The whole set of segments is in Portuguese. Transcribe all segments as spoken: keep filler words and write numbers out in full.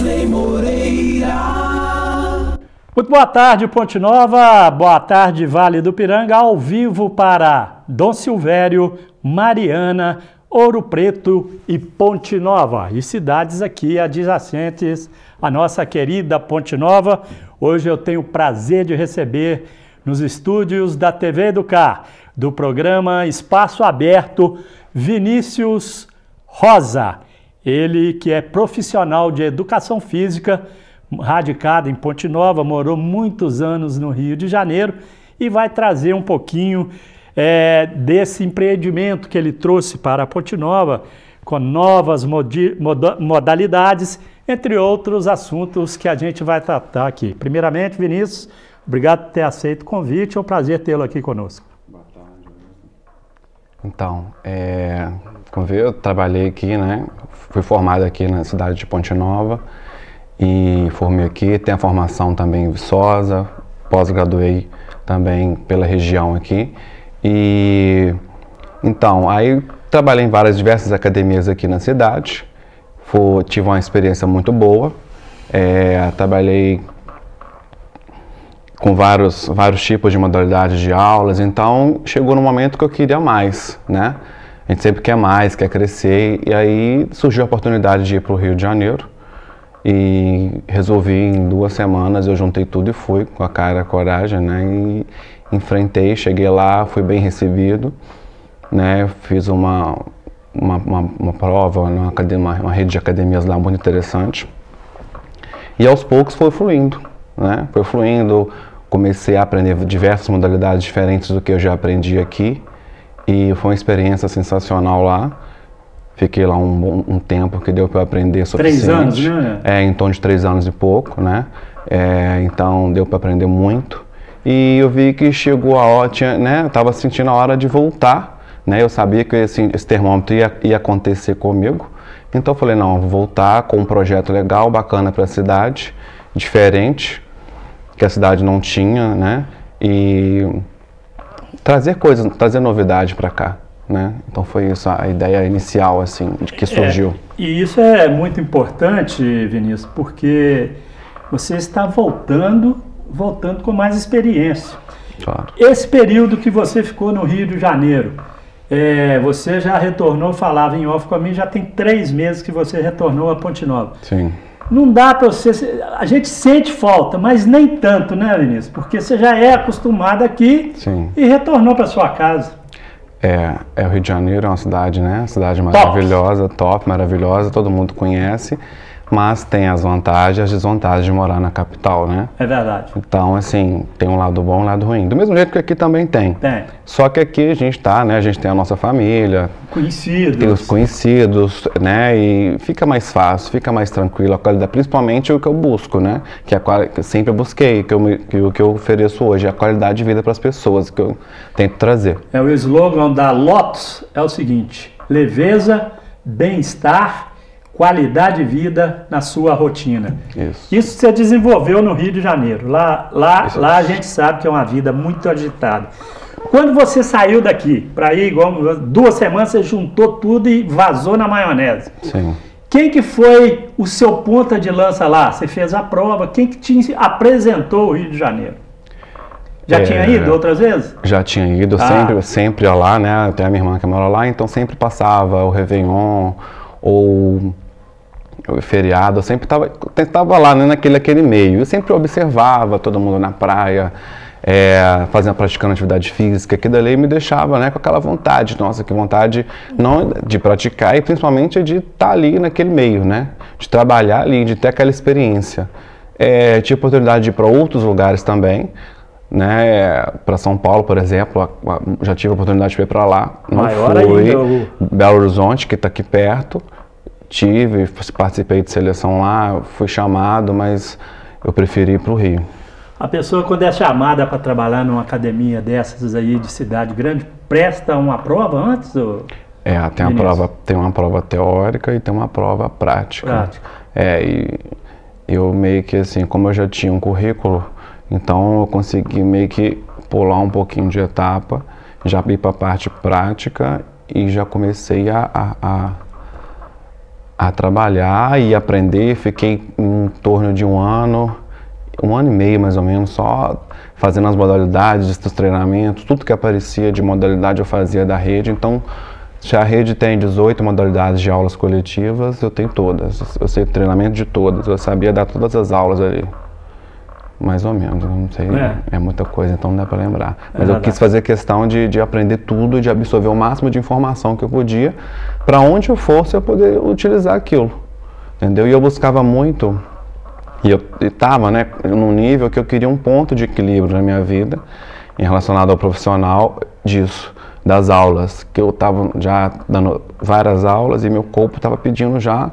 Vanderlei Moreira. Muito boa tarde, Ponte Nova, boa tarde, Vale do Piranga, ao vivo para Dom Silvério, Mariana, Ouro Preto e Ponte Nova, e cidades aqui adjacentes à nossa querida Ponte Nova. Hoje eu tenho o prazer de receber nos estúdios da T V Educar, do programa Espaço Aberto, Vinícius Rosa. Ele que é profissional de educação física, radicado em Ponte Nova, morou muitos anos no Rio de Janeiro e vai trazer um pouquinho é, desse empreendimento que ele trouxe para a Ponte Nova, com novas modi modalidades, entre outros assuntos que a gente vai tratar aqui. Primeiramente, Vinícius, obrigado por ter aceito o convite, é um prazer tê-lo aqui conosco. Boa tarde. Então, é, como vê, eu trabalhei aqui, né? Fui formado aqui na cidade de Ponte Nova e formei aqui, tenho a formação também em Viçosa, pós-graduei também pela região aqui. E então, aí trabalhei em várias diversas academias aqui na cidade, Foi, tive uma experiência muito boa, é, trabalhei com vários, vários tipos de modalidades de aulas, então chegou no momento que eu queria mais, né? A gente sempre quer mais, quer crescer, e aí surgiu a oportunidade de ir para o Rio de Janeiro e resolvi em duas semanas, eu juntei tudo e fui com a cara e a coragem, né? E enfrentei, cheguei lá, fui bem recebido, né? Fiz uma, uma, uma, uma prova, uma, academia, uma rede de academias lá muito interessante, e aos poucos foi fluindo, né? Foi fluindo, comecei a aprender diversas modalidades diferentes do que eu já aprendi aqui, e foi uma experiência sensacional lá. Fiquei lá um, um tempo que deu para eu aprender suficiente. Três anos, né? É, em torno de três anos e pouco, né? É, então deu para aprender muito. E eu vi que chegou a hora, tinha, né? Eu estava sentindo a hora de voltar, né? Eu sabia que esse, esse termômetro ia, ia acontecer comigo. Então eu falei, não, vou voltar com um projeto legal, bacana para a cidade, diferente, que a cidade não tinha, né? E trazer coisas, trazer novidade para cá, né? Então foi isso a ideia inicial, assim, de que surgiu. É, e isso é muito importante, Vinícius, porque você está voltando, voltando com mais experiência. Claro. Esse período que você ficou no Rio de Janeiro, é, você já retornou, falava em off com a mim, já tem três meses que você retornou a Ponte Nova. Sim. Não dá para você... A gente sente falta, mas nem tanto, né, Vinícius? Porque você já é acostumado aqui. Sim. E retornou para sua casa. É, é, o Rio de Janeiro é uma cidade, né? Uma cidade maravilhosa, top. top, maravilhosa, todo mundo conhece, mas tem as vantagens e as desvantagens de morar na capital, né? É verdade. Então, assim, tem um lado bom e um lado ruim. Do mesmo jeito que aqui também tem. Tem. Só que aqui a gente tá, né? A gente tem a nossa família. Conhecidos. Tem os conhecidos, né? E fica mais fácil, fica mais tranquilo a qualidade, principalmente o que eu busco, né? Que, a, que eu sempre busquei, que, eu, que o que eu ofereço hoje, é a qualidade de vida para as pessoas, que eu tento trazer. É, o slogan da Lotus é o seguinte: leveza, bem-estar, qualidade de vida na sua rotina. Isso. Isso você desenvolveu no Rio de Janeiro. Lá, lá, lá a gente sabe que é uma vida muito agitada. Quando você saiu daqui para ir, igual duas semanas, você juntou tudo e vazou na maionese. Sim. Quem que foi o seu ponta de lança lá? Você fez a prova, quem que te apresentou o Rio de Janeiro? Já é, tinha ido outras vezes? Já tinha ido, ah. sempre, sempre ia lá, né? Tem a minha irmã que mora lá, então sempre passava o Réveillon ou o feriado, eu sempre estava tava lá, né, naquele aquele meio. Eu sempre observava todo mundo na praia, é, fazendo, praticando atividade física, que dali me deixava, né, com aquela vontade, nossa, que vontade não de praticar e principalmente de estar tá ali naquele meio, né, de trabalhar ali, de ter aquela experiência. É, tive oportunidade de ir para outros lugares também, né, para São Paulo, por exemplo, já tive a oportunidade de ir para lá, não Maior fui, ainda. Belo Horizonte, que está aqui perto, tive, participei de seleção lá, fui chamado, mas eu preferi ir para o Rio. A pessoa, quando é chamada para trabalhar numa academia dessas aí de cidade grande, presta uma prova antes? Ou... É, tem, a prova, tem uma prova teórica e tem uma prova prática. Prática. É, e eu meio que assim, como eu já tinha um currículo, então eu consegui meio que pular um pouquinho de etapa, já ir para a parte prática e já comecei a, a, a a trabalhar e aprender. Fiquei em torno de um ano, um ano e meio mais ou menos, só fazendo as modalidades, os treinamentos, tudo que aparecia de modalidade eu fazia da rede. Então, se a rede tem dezoito modalidades de aulas coletivas, eu tenho todas. Eu sei treinamento de todas, eu sabia dar todas as aulas ali. Mais ou menos, não sei, é, é muita coisa, então não dá para lembrar. Mas é eu quis fazer questão de, de aprender tudo, de absorver o máximo de informação que eu podia, para onde eu fosse eu poder utilizar aquilo, entendeu? E eu buscava muito, e eu estava, né, num nível que eu queria um ponto de equilíbrio na minha vida, em relacionado ao profissional disso, das aulas, que eu estava já dando várias aulas e meu corpo estava pedindo já,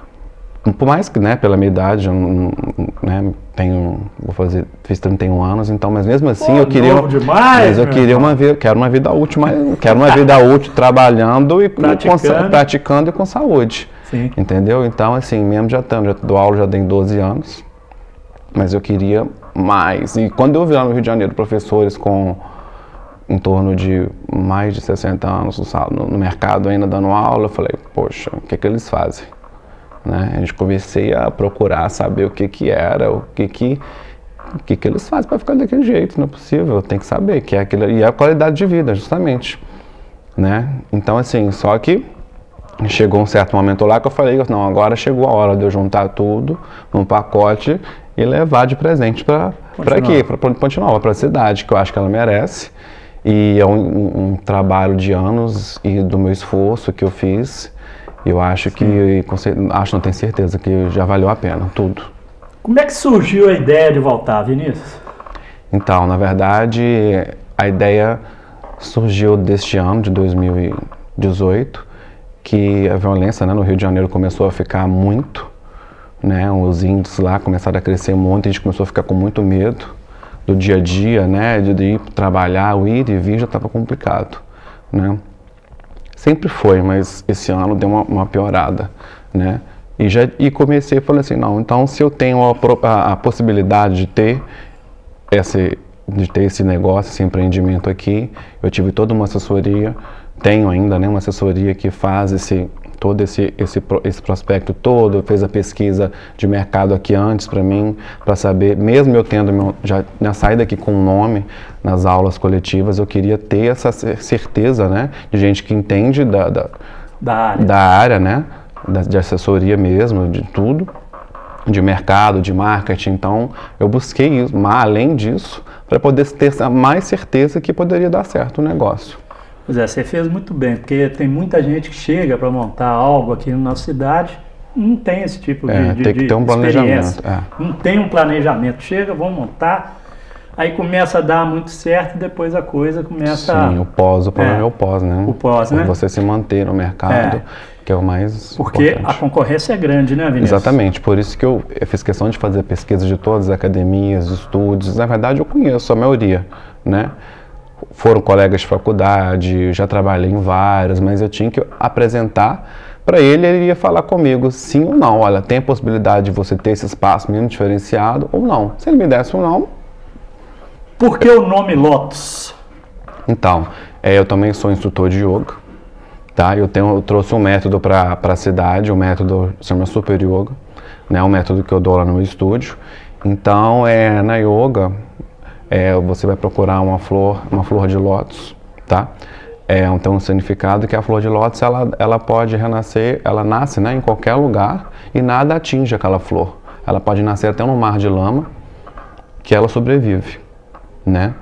por mais que, né, pela minha idade, eu não, né, tenho, vou fazer, fiz trinta e um anos, então, mas mesmo assim, Pô, eu queria, demais, mas eu queria uma vida, quero uma vida útil, mas quero uma vida útil trabalhando e praticando. Com, praticando e com saúde, Sim. entendeu? Então, assim, mesmo já estando, já dou aula já tem doze anos, mas eu queria mais. E quando eu vi lá no Rio de Janeiro professores com em torno de mais de sessenta anos no, no mercado ainda dando aula, eu falei, poxa, o que que eles fazem? Né? A gente comecei a procurar saber o que que era, o que que, o que, que eles fazem para ficar daquele jeito, não é possível, tem que saber, que é aquilo, e é a qualidade de vida, justamente, né? Então, assim, só que chegou um certo momento lá que eu falei, não, agora chegou a hora de eu juntar tudo num pacote e levar de presente para aqui, para Ponte Nova, para a cidade, que eu acho que ela merece, e é um, um, um trabalho de anos e do meu esforço que eu fiz. Eu acho Sim. que, acho, não tenho certeza, que já valeu a pena, tudo. Como é que surgiu a ideia de voltar, Vinícius? Então, na verdade, a ideia surgiu deste ano, de dois mil e dezoito, que a violência, né, no Rio de Janeiro começou a ficar muito, né, os índices lá começaram a crescer muito, a gente começou a ficar com muito medo do dia a dia, né, de ir trabalhar, o ir e vir já estava complicado, né. Sempre foi, mas esse ano deu uma, uma piorada, né? E, já, e comecei a falar assim, não, então se eu tenho a, a, a possibilidade de ter, esse, de ter esse negócio, esse empreendimento aqui, eu tive toda uma assessoria, tenho ainda, né, uma assessoria que faz esse, todo esse, esse, esse prospecto todo, fez a pesquisa de mercado aqui antes para mim, para saber, mesmo eu tendo meu, já na saída aqui com o nome nas aulas coletivas, eu queria ter essa certeza, né, de gente que entende da, da, da área, da área né, da, de assessoria mesmo, de tudo, de mercado, de marketing. Então eu busquei isso, mas além disso, para poder ter mais certeza que poderia dar certo o negócio. Pois é, você fez muito bem, porque tem muita gente que chega para montar algo aqui na nossa cidade, não tem esse tipo de, é, de, tem que ter um planejamento. É. Não tem um planejamento. Chega, vão montar, aí começa a dar muito certo e depois a coisa começa... Sim, o pós, o problema é, é o pós, né? O pós, né? Você se manter no mercado, é. que é o mais Porque importante. A concorrência é grande, né, Vinícius? Exatamente, por isso que eu, eu fiz questão de fazer pesquisa de todas as academias, estúdios. Na verdade, eu conheço a maioria, né? Foram colegas de faculdade, já trabalhei em várias, mas eu tinha que apresentar para ele, ele ia falar comigo sim ou não. Olha, tem a possibilidade de você ter esse espaço mesmo diferenciado ou não. Se ele me desse um não... Por que o nome Lotus? Então, é, eu também sou instrutor de yoga, tá? Eu, tenho, eu trouxe um método para a cidade, o um método se chama Super Yoga, né? Um método que eu dou lá no meu estúdio. Então, é, na yoga... É, você vai procurar uma flor, uma flor de lótus, tá? É, tem um significado que a flor de lótus, ela, ela pode renascer, ela nasce, né, em qualquer lugar e nada atinge aquela flor. Ela pode nascer até no mar de lama, que ela sobrevive, né?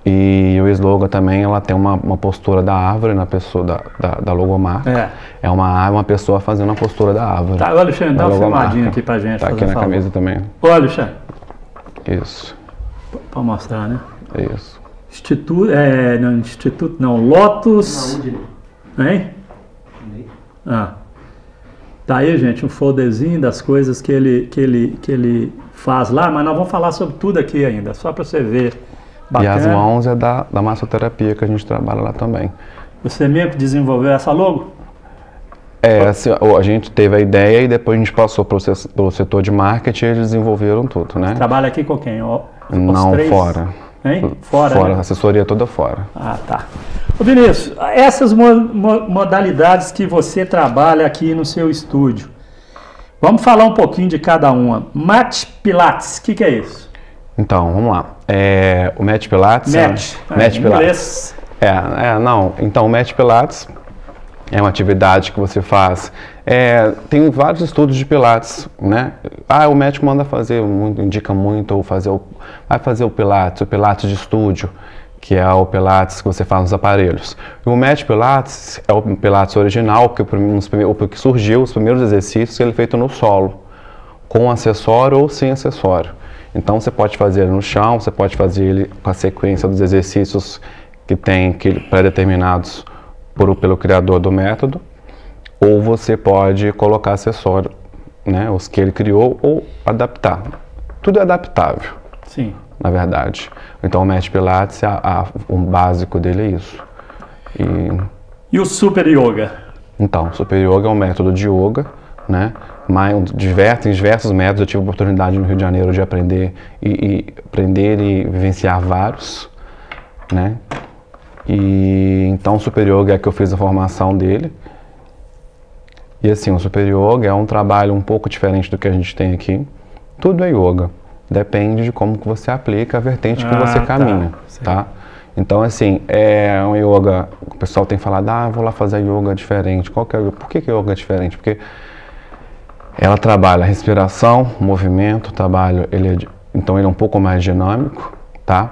E o slogan também, ela tem uma, uma postura da árvore na pessoa, da, da, da logomarca. É, é uma, uma pessoa fazendo a postura da árvore. Tá, Alexandre, dá uma filmadinha aqui pra gente. Tá aqui na favor. Camisa também. Ô, Alexandre. Isso. Para mostrar, né? Isso. Instituto, é, não, Instituto, não, Lotus. Não, hein? Ah. Tá aí, gente, um folderzinho das coisas que ele, que ele, que ele faz lá, mas nós vamos falar sobre tudo aqui ainda, só para você ver. Bacana. E as mãos é da, da massoterapia que a gente trabalha lá também. Você mesmo que desenvolveu essa logo? É, assim, a gente teve a ideia e depois a gente passou para o setor de marketing e eles desenvolveram tudo, né? Você trabalha aqui com quem? O, Não, três? fora. Hein? Fora, Fora, né? assessoria toda fora. Ah, tá. Ô Vinícius, essas mo mo modalidades que você trabalha aqui no seu estúdio, Vamos falar um pouquinho de cada uma. Mat Pilates, o que, que é isso? Então, vamos lá. É, o Mat Pilates... Mat, é, Mat é, Pilates. É, é, não. Então, o Mat Pilates é uma atividade que você faz. É, tem vários estudos de Pilates, né? Ah, o médico manda fazer, muito, indica muito, ou fazer o, vai fazer o Pilates, o Pilates de estúdio, que é o Pilates que você faz nos aparelhos. E o Mat Pilates é o Pilates original, que, o que surgiu, os primeiros exercícios, ele é feito no solo, com acessório ou sem acessório. Então você pode fazer ele no chão, você pode fazer ele com a sequência dos exercícios que tem pré-determinados por, pelo criador do método, ou você pode colocar acessório, né, os que ele criou, ou adaptar. Tudo é adaptável. Sim. Na verdade. Então o Mat Pilates, a, a, o básico dele é isso. E, e o Super Yoga? Então, o Super Yoga é um método de yoga, né? Mas diversos, tem diversos métodos. Eu tive a oportunidade no Rio de Janeiro de aprender e, e aprender e vivenciar vários, né? E então o Super Yoga é que eu fiz a formação dele. E assim, o Super Yoga é um trabalho um pouco diferente do que a gente tem aqui. Tudo é yoga. Depende de como que você aplica a vertente que ah, você caminha, tá? tá? Então, assim, é um yoga, o pessoal tem falado, ah, vou lá fazer yoga diferente. Qual que é o yoga? Por que que yoga é diferente? Porque ela trabalha respiração, movimento, trabalho, ele é, então ele é um pouco mais dinâmico, tá?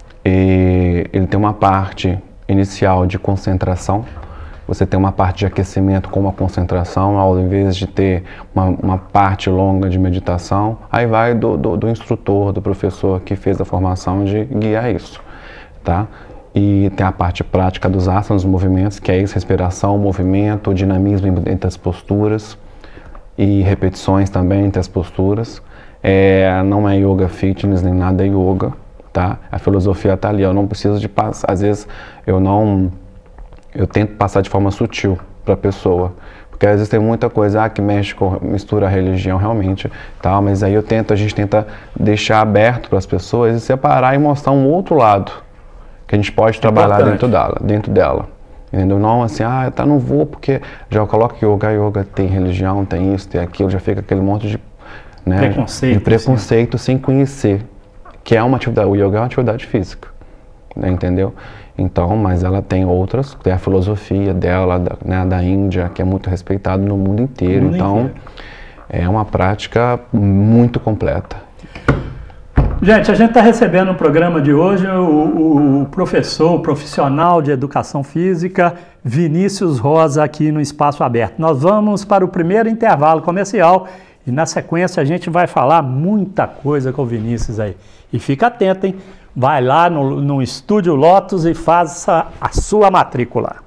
E ele tem uma parte inicial de concentração. Você tem uma parte de aquecimento com uma concentração, ao invés de ter uma, uma parte longa de meditação. Aí vai do, do, do instrutor, do professor que fez a formação de guiar isso, tá? E tem a parte prática dos asanas, dos movimentos, que é isso, respiração, movimento, dinamismo entre as posturas e repetições também entre as posturas. É, não é yoga fitness nem nada, é yoga, tá? A filosofia está ali, eu não preciso de passar, às vezes eu não... Eu tento passar de forma sutil para a pessoa, porque às vezes tem muita coisa ah, que mexe com, mistura a religião realmente, tal, mas aí eu tento, a gente tenta deixar aberto para as pessoas e separar e mostrar um outro lado que a gente pode trabalhar dentro dela, dentro dela, entendeu? Não assim, ah, tá, não vou porque já coloca yoga, yoga tem religião, tem isso, tem aquilo, já fica aquele monte de, né, preconceito, de preconceito sem conhecer, que é uma atividade, o yoga é uma atividade física, né, entendeu? Então, mas ela tem outras, tem a filosofia dela, da, né, da Índia, que é muito respeitado no mundo inteiro. Mundo então, inteiro. É uma prática muito completa. Gente, a gente está recebendo no programa de hoje o, o professor, o profissional de educação física, Vinícius Rosa, aqui no Espaço Aberto. Nós vamos para o primeiro intervalo comercial e na sequência a gente vai falar muita coisa com o Vinícius aí. E fica atento, hein? Vai lá no, no Estúdio Lotus e faça a sua matrícula.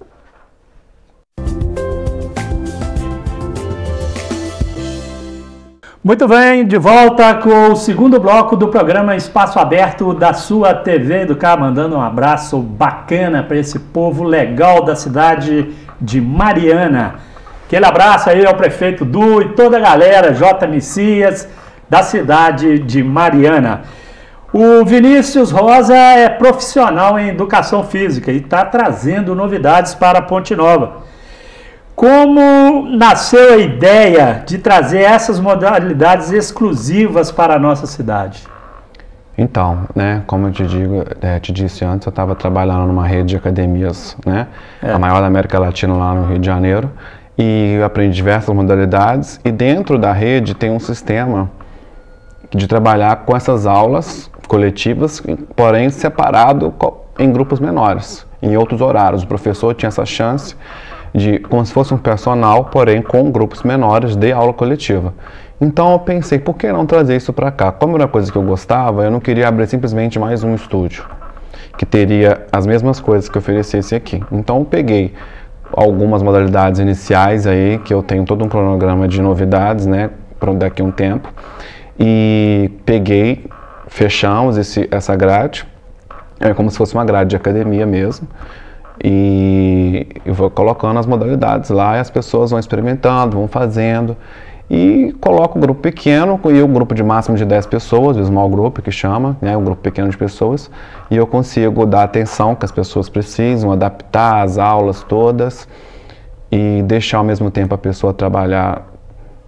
Muito bem, de volta com o segundo bloco do programa Espaço Aberto da sua T V Educar, mandando um abraço bacana para esse povo legal da cidade de Mariana. Aquele abraço aí ao prefeito Du e toda a galera, J. Messias, da cidade de Mariana. O Vinícius Rosa é profissional em educação física e está trazendo novidades para Ponte Nova. Como nasceu a ideia de trazer essas modalidades exclusivas para a nossa cidade? Então, né, como eu te digo, é, te disse antes, eu estava trabalhando numa rede de academias, né, é. a maior da América Latina lá no Rio de Janeiro, e eu aprendi diversas modalidades, e dentro da rede tem um sistema de trabalhar com essas aulas coletivas, porém separado em grupos menores, em outros horários. O professor tinha essa chance de, como se fosse um personal, porém com grupos menores de aula coletiva. Então eu pensei, por que não trazer isso para cá? Como era uma coisa que eu gostava, eu não queria abrir simplesmente mais um estúdio, que teria as mesmas coisas que eu oferecesse aqui. Então eu peguei algumas modalidades iniciais aí, que eu tenho todo um cronograma de novidades, né, para daqui a um tempo, e peguei, fechamos esse, essa grade, é como se fosse uma grade de academia mesmo, e eu vou colocando as modalidades lá e as pessoas vão experimentando, vão fazendo, e coloco um grupo pequeno e o um grupo de máximo de dez pessoas, o small group que chama, né, um grupo pequeno de pessoas, e eu consigo dar a atenção que as pessoas precisam, adaptar as aulas todas e deixar ao mesmo tempo a pessoa trabalhar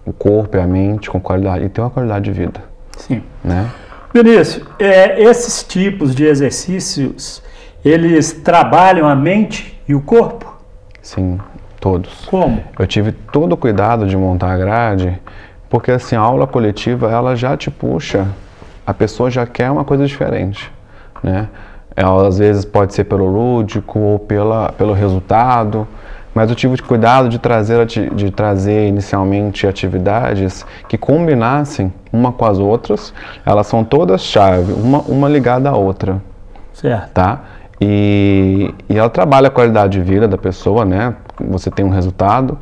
o corpo e a mente com qualidade, e ter uma qualidade de vida. Sim. Né? Vinícius, é, esses tipos de exercícios, eles trabalham a mente e o corpo? Sim, todos. Como? Eu tive todo o cuidado de montar a grade, porque assim, a aula coletiva, ela já te puxa, a pessoa já quer uma coisa diferente, né? Ela, às vezes pode ser pelo lúdico ou pela, pelo resultado, mas eu tive cuidado de trazer, de trazer inicialmente atividades que combinassem uma com as outras. Elas são todas chave, uma, uma ligada à outra. Certo. Tá? E, e ela trabalha a qualidade de vida da pessoa, né? Você tem um resultado,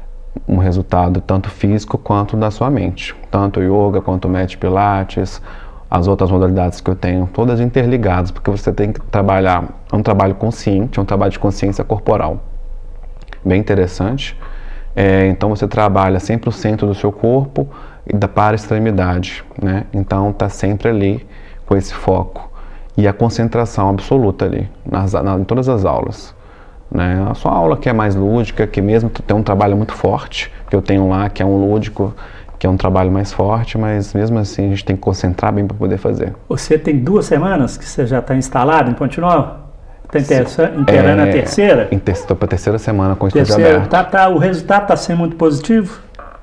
um resultado tanto físico quanto da sua mente. Tanto o yoga quanto o Met Pilates, as outras modalidades que eu tenho, todas interligadas, porque você tem que trabalhar, é um trabalho consciente, é um trabalho de consciência corporal. Bem interessante. É, então você trabalha sempre o centro do seu corpo e da para a extremidade, né? Então está sempre ali com esse foco e a concentração absoluta ali nas, na, em todas as aulas, né? A sua aula que é mais lúdica, que mesmo tem um trabalho muito forte que eu tenho lá, que é um lúdico, que é um trabalho mais forte, mas mesmo assim a gente tem que concentrar bem para poder fazer. Você tem duas semanas que você já está instalado em Ponte Nova? Está inteirando é, a terceira? Estou para a terceira semana com o estúdio terceira, aberto. Tá, tá, o resultado está sendo muito positivo?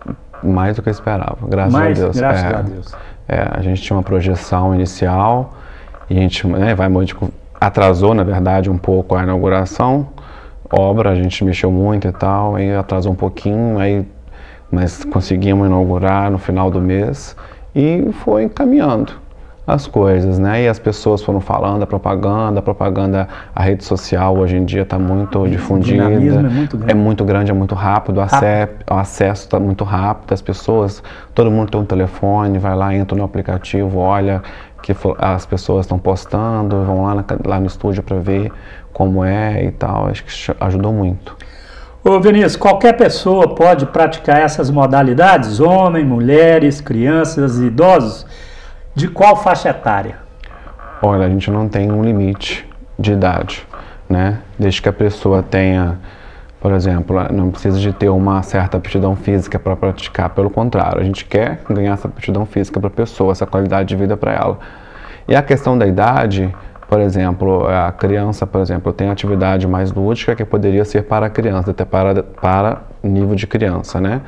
Mais do que eu esperava, graças Mais, a Deus. Graças é, a Deus. É, a gente tinha uma projeção inicial e a gente, né, vai muito, atrasou na verdade um pouco a inauguração, obra, a gente mexeu muito e tal, aí atrasou um pouquinho, aí, mas conseguimos inaugurar no final do mês e foi caminhando as coisas, né? E as pessoas foram falando, a propaganda, a propaganda, a rede social hoje em dia está muito difundida. O dinamismo é muito grande. É muito grande, é muito rápido, o, rápido. o acesso está muito rápido, as pessoas, todo mundo tem um telefone, vai lá, entra no aplicativo, olha que as pessoas estão postando, vão lá, na, lá no estúdio para ver como é e tal, acho que ajudou muito. Ô Vinícius, qualquer pessoa pode praticar essas modalidades? Homens, mulheres, crianças, idosos? De qual faixa etária? Olha, a gente não tem um limite de idade, né? Desde que a pessoa tenha, por exemplo, não precisa de ter uma certa aptidão física para praticar, pelo contrário, a gente quer ganhar essa aptidão física para a pessoa, essa qualidade de vida para ela. E a questão da idade, por exemplo, a criança, por exemplo, tem atividade mais lúdica que poderia ser para a criança, até para, para nível de criança, né?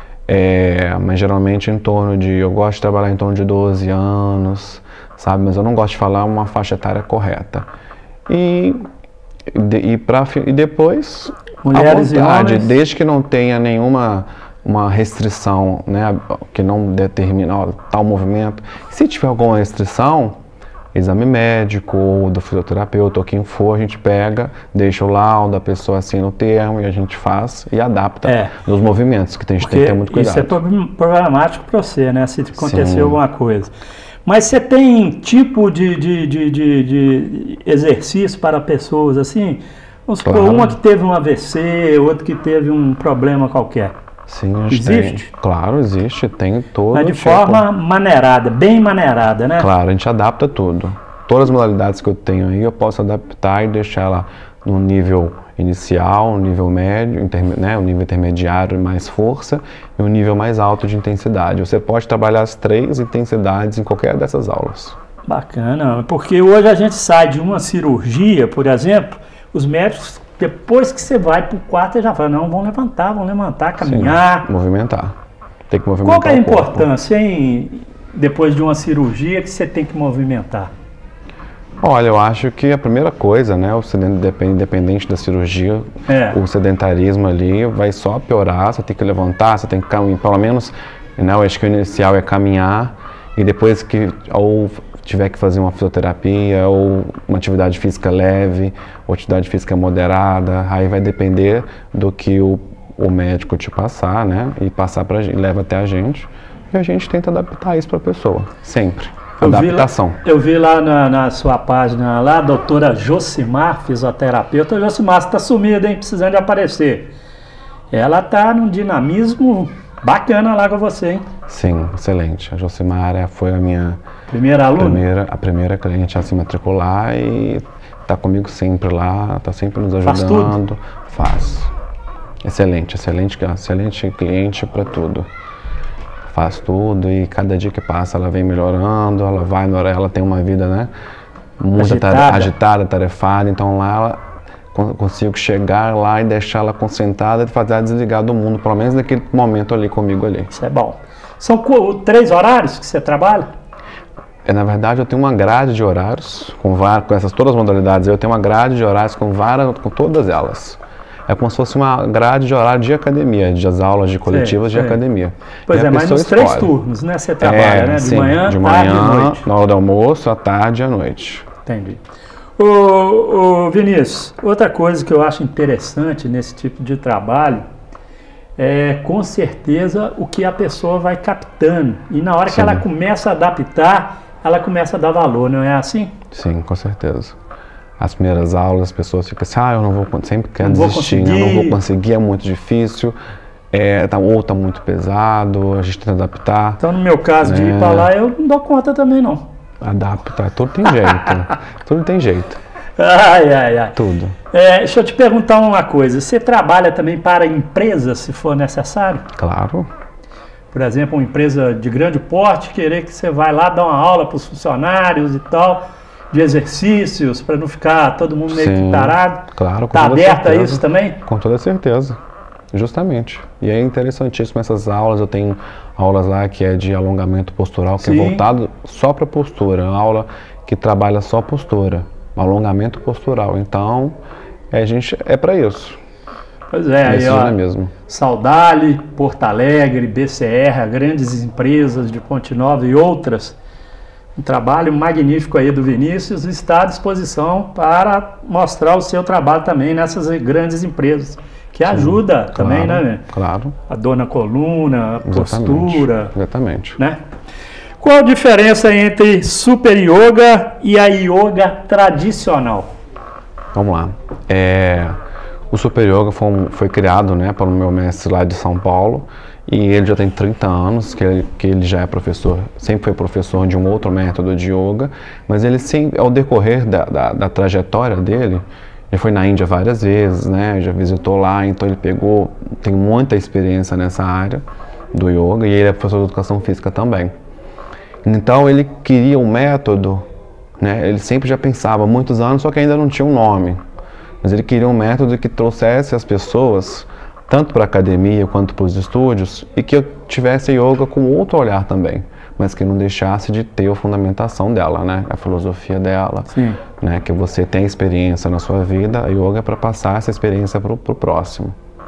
É, mas geralmente em torno de, eu gosto de trabalhar em torno de doze anos, sabe, mas eu não gosto de falar uma faixa etária correta. E, de, e, pra, e depois, mulheres à vontade, e homens, desde que não tenha nenhuma uma restrição, né, que não determina ó, tal movimento. Se tiver alguma restrição, exame médico, ou do fisioterapeuta, ou quem for, a gente pega, deixa o laudo, a pessoa assina o termo e a gente faz e adapta é. nos movimentos, que a gente tem que ter muito cuidado. Isso é problemático para você, né? Se acontecer Sim. alguma coisa. Mas você tem tipo de, de, de, de, de exercício para pessoas assim? Vamos supor, claro. Uma que teve um A V C, outra que teve um problema qualquer. Sim, a gente existe? Tem. Claro, existe, tem todo Mas de tipo. forma maneirada, bem maneirada, né? Claro, a gente adapta tudo. Todas as modalidades que eu tenho aí, eu posso adaptar e deixar ela no nível inicial, no nível médio, interme, né, o nível intermediário mais força e o nível mais alto de intensidade. Você pode trabalhar as três intensidades em qualquer dessas aulas. Bacana, porque hoje a gente sai de uma cirurgia, por exemplo, os médicos, depois que você vai para o quarto, eles já falam, não, vão levantar, vão levantar, caminhar. Sim, movimentar. Tem que movimentar. Qual que é a importância, hein, depois de uma cirurgia, que você tem que movimentar? Olha, eu acho que a primeira coisa, né, o independente da cirurgia, é. o sedentarismo ali vai só piorar, você tem que levantar, você tem que caminhar, pelo menos, né, eu acho que o inicial é caminhar, e depois que ou tiver que fazer uma fisioterapia, ou uma atividade física leve, ou atividade física moderada, aí vai depender do que o, o médico te passar, né, e passar pra gente, leva até a gente, e a gente tenta adaptar isso para a pessoa, sempre. Eu Adaptação. Vi lá, eu vi lá na, na sua página, lá, a doutora Josimar, fisioterapeuta. Josimar, você está sumida, hein? Precisando de aparecer. Ela está num dinamismo bacana lá com você, hein? Sim, excelente. A Josimar foi a minha primeira aluna? Primeira, a primeira cliente a se matricular e está comigo sempre lá, está sempre nos ajudando. Faz tudo? Faz. Excelente, excelente, excelente cliente para tudo. faz tudo e cada dia que passa ela vem melhorando, ela vai, ela tem uma vida, né, muito agitada, tare, agitada tarefada, então lá ela consigo chegar lá e deixar ela concentrada e fazer ela desligar do mundo, pelo menos naquele momento ali comigo ali. Isso é bom. São três horários que você trabalha? É, na verdade eu tenho uma grade de horários, com, várias, com essas todas as modalidades, eu tenho uma grade de horários com várias, com todas elas. É como se fosse uma grade de horário de academia, de as aulas de coletivas sim, de sim. academia. Pois é, mas nos escolhe. três turnos, né? Você trabalha, é, né? De sim, manhã, de tarde manhã, e noite. na hora do almoço, à tarde e à noite. Entendi. Ô, ô, Vinícius, outra coisa que eu acho interessante nesse tipo de trabalho é, com certeza, o que a pessoa vai captando. E na hora sim. que ela começa a adaptar, ela começa a dar valor, não é assim? Sim, com certeza. As primeiras aulas, as pessoas ficam assim, ah, eu não vou, sempre quero não desistir, vou eu não vou conseguir, é muito difícil, é, tá, ou tá muito pesado, a gente tem que adaptar. Então, no meu caso, é, de ir para lá, eu não dou conta também, não. Adaptar, tudo tem jeito, tudo tem jeito. Ai, ai, ai. Tudo. É, deixa eu te perguntar uma coisa, você trabalha também para empresas, se for necessário? Claro. Por exemplo, uma empresa de grande porte, querer que você vai lá dar uma aula para os funcionários e tal, de exercícios, para não ficar todo mundo meio Sim, que parado. Claro, Está aberto a isso também? Com toda certeza, justamente. E é interessantíssimo essas aulas, eu tenho aulas lá que é de alongamento postural, que Sim. é voltado só para postura, aula que trabalha só postura, alongamento postural. Então, a gente é para isso. Pois é, aí ó, mesmo. Saudale, Porto Alegre, B C R, grandes empresas de Ponte Nova e outras. Um trabalho magnífico aí do Vinícius, está à disposição para mostrar o seu trabalho também nessas grandes empresas, que Sim, ajuda claro, também, né? Claro. A dor na coluna, a postura. Exatamente. Né? Qual a diferença entre Super Yoga e a Yoga tradicional? Vamos lá. É, o Super Yoga foi, um, foi criado, né, pelo meu mestre lá de São Paulo. E ele já tem trinta anos, que ele, que ele já é professor, sempre foi professor de um outro método de yoga, mas ele sempre, ao decorrer da, da, da trajetória dele, ele foi na Índia várias vezes, né, já visitou lá, então ele pegou, tem muita experiência nessa área do yoga, e ele é professor de educação física também. Então ele queria um método, né, ele sempre já pensava há muitos anos, só que ainda não tinha um nome, mas ele queria um método que trouxesse as pessoas tanto para a academia quanto para os estúdios, e que eu tivesse yoga com outro olhar também, mas que não deixasse de ter a fundamentação dela, né? A filosofia dela, Sim. né? Que você tem experiência na sua vida, a yoga é para passar essa experiência para o próximo.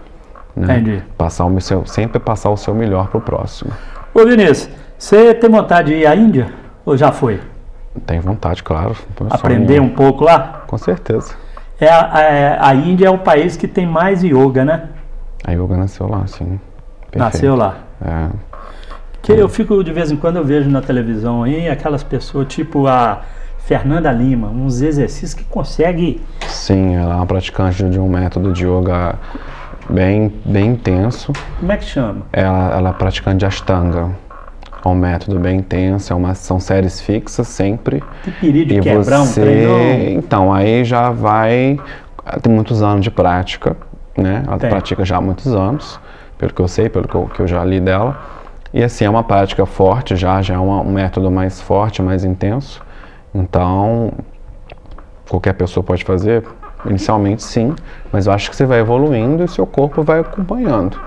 Né? Entendi. Passar o seu, sempre passar o seu melhor para o próximo. Ô Vinícius, você tem vontade de ir à Índia? Ou já foi? Tem vontade, claro. Aprender um pouco lá? Com certeza. É, a, a Índia é o país que tem mais yoga, né? A yoga nasceu lá, sim. Perfeito. Nasceu lá. É. Que eu fico, de vez em quando, eu vejo na televisão aí aquelas pessoas, tipo a Fernanda Lima, uns exercícios que consegue... Sim, ela é uma praticante de um método de yoga bem, bem intenso. Como é que chama? Ela, ela é praticante de Ashtanga. É um método bem intenso, é uma, são séries fixas sempre. Que perigo de e quebrar você, um treino? Então, aí já vai... Tem muitos anos de prática. Né? Ela Tem. pratica já há muitos anos, pelo que eu sei, pelo que eu, que eu já li dela. E assim, é uma prática forte já, já é uma, um método mais forte, mais intenso. Então, qualquer pessoa pode fazer, inicialmente sim, mas eu acho que você vai evoluindo e seu corpo vai acompanhando.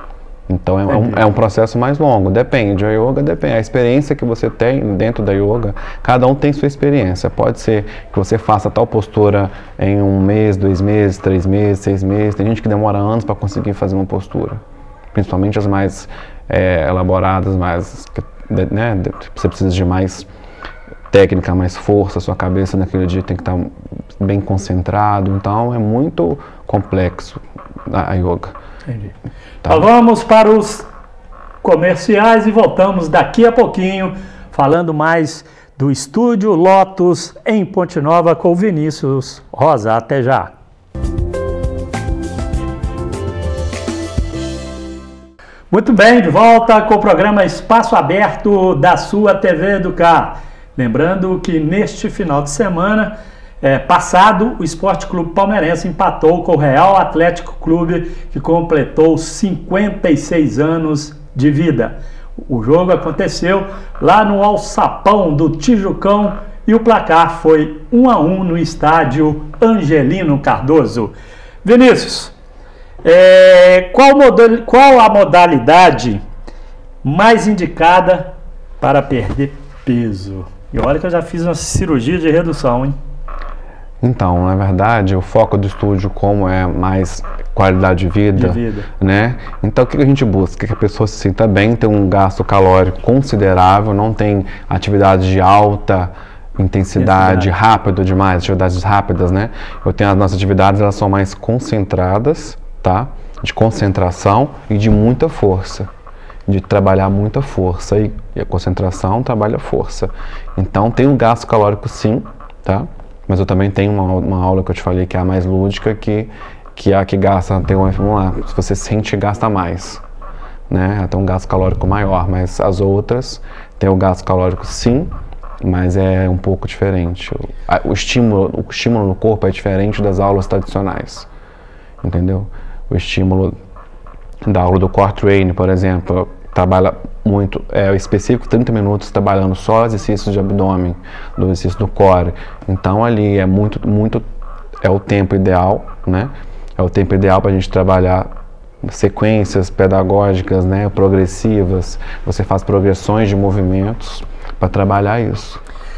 Então é um, é um processo mais longo, depende, a yoga depende, a experiência que você tem dentro da yoga, cada um tem sua experiência, pode ser que você faça tal postura em um mês, dois meses, três meses, seis meses, tem gente que demora anos para conseguir fazer uma postura, principalmente as mais é, elaboradas, mais, né, você precisa de mais técnica, mais força, sua cabeça naquele dia tem que estar bem concentrado, então é muito complexo a yoga. Entendi. Tá. Então vamos para os comerciais e voltamos daqui a pouquinho falando mais do Estúdio Lotus em Ponte Nova com o Vinícius Rosa. Até já. Muito bem, de volta com o programa Espaço Aberto da sua T V Educar. Lembrando que neste final de semana É, passado, o Esporte Clube Palmeirense empatou com o Real Atlético Clube, que completou cinquenta e seis anos de vida. O jogo aconteceu lá no Alçapão do Tijucão e o placar foi um a um no estádio Angelino Cardoso. Vinícius, é, qual, modal, qual a modalidade mais indicada para perder peso? E olha que eu já fiz uma cirurgia de redução, hein? Então, na verdade, o foco do estúdio, como é mais qualidade de vida, de vida. né? Então, o que a gente busca? Que a pessoa se sinta bem, tem um gasto calórico considerável, não tem atividade de alta intensidade, rápido demais, atividades rápidas, né? Eu tenho as nossas atividades, elas são mais concentradas, tá? De concentração e de muita força. De trabalhar muita força e, e a concentração trabalha força. Então tem um gasto calórico sim, tá? Mas eu também tenho uma, uma aula que eu te falei que é a mais lúdica, que, que é a que gasta, tem um, vamos lá, se você sente, gasta mais, né? Tem um gasto calórico maior, mas as outras tem o gasto calórico sim, mas é um pouco diferente. O, a, o, estímulo, o estímulo no corpo é diferente das aulas tradicionais, entendeu? O estímulo da aula do Core Training, por exemplo, trabalha muito, é específico, trinta minutos trabalhando só exercícios de abdômen, do exercício do core. Então ali é muito, muito, é o tempo ideal, né? É o tempo ideal para a gente trabalhar sequências pedagógicas, né? Progressivas. Você faz progressões de movimentos para trabalhar isso.